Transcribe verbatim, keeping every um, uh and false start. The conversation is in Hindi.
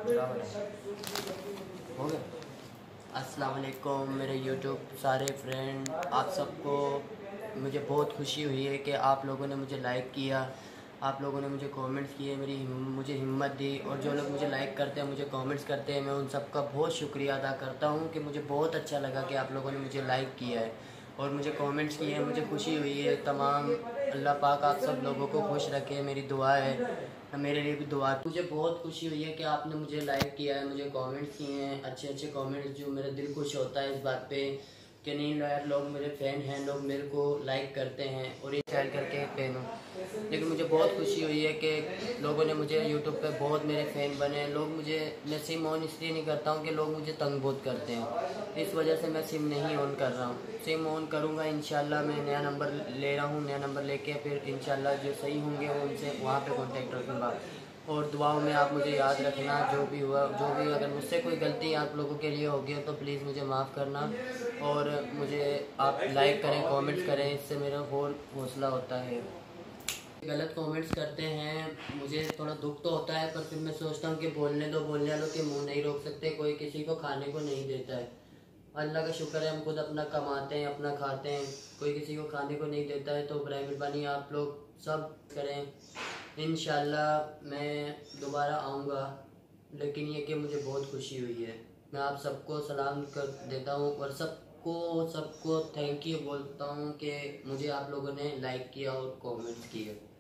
हो गया। अस्सलाम वालेकुम मेरे यूट्यूब सारे फ्रेंड, आप सबको मुझे बहुत खुशी हुई है कि आप लोगों ने मुझे लाइक किया, आप लोगों ने मुझे कमेंट्स किए, मेरी मुझे हिम्मत दी। और जो लोग मुझे लाइक करते हैं, मुझे कमेंट्स करते हैं, मैं उन सब का बहुत शुक्रिया अदा करता हूँ कि मुझे बहुत अच्छा लगा कि आप लोगों ने मुझे लाइक किया है और मुझे कमेंट्स किए हैं। मुझे खुशी हुई है। तमाम अल्लाह पाक आप सब लोगों को खुश रखे, मेरी दुआ है, मेरे लिए भी दुआ। मुझे बहुत खुशी हुई है कि आपने मुझे लाइक किया है, मुझे कमेंट्स किए हैं, अच्छे अच्छे कमेंट्स, जो मेरा दिल खुश होता है इस बात पे कि नहीं यार, लोग मेरे फ़ैन हैं, लोग मेरे को लाइक करते हैं और ये स्टाइल करके फ़ैन हूँ। लेकिन मुझे बहुत खुशी हुई है कि लोगों ने मुझे यूट्यूब पे बहुत मेरे फ़ैन बने हैं। लोग मुझे, मैं सिम ऑन इसलिए नहीं करता हूँ कि लोग मुझे तंग बहुत करते हैं, इस वजह से मैं सिम नहीं ऑन कर रहा हूँ। सिम ऑन करूँगा इंशाल्लाह। मैं नया नंबर ले रहा हूँ, नया नंबर लेके फिर इंशाल्लाह जो सही होंगे वो उनसे वहाँ पे कांटेक्ट रखूँगा। और दुआओं में आप मुझे याद रखना, जो भी हुआ, जो भी अगर मुझसे कोई गलती आप लोगों के लिए होगी तो प्लीज़ मुझे माफ़ करना। और मुझे आप लाइक करें, कमेंट्स करें, इससे मेरा और हौसला होता है। गलत कमेंट्स करते हैं, मुझे थोड़ा दुख तो होता है, पर फिर मैं सोचता हूँ कि बोलने दो, बोलने वालों के मुंह नहीं रोक सकते, कोई किसी को खाने को नहीं देता है। अल्लाह का शुक्र है, हम खुद अपना कमाते हैं, अपना खाते हैं, कोई किसी को खाने को नहीं देता है। तो बराए मेहरबानी आप लोग सब करें। इंशाल्लाह मैं दोबारा आऊँगा। लेकिन ये कि मुझे बहुत खुशी हुई है। मैं आप सबको सलाम कर देता हूँ और सबको सबको थैंक यू बोलता हूँ कि मुझे आप लोगों ने लाइक किया और कमेंट्स किए।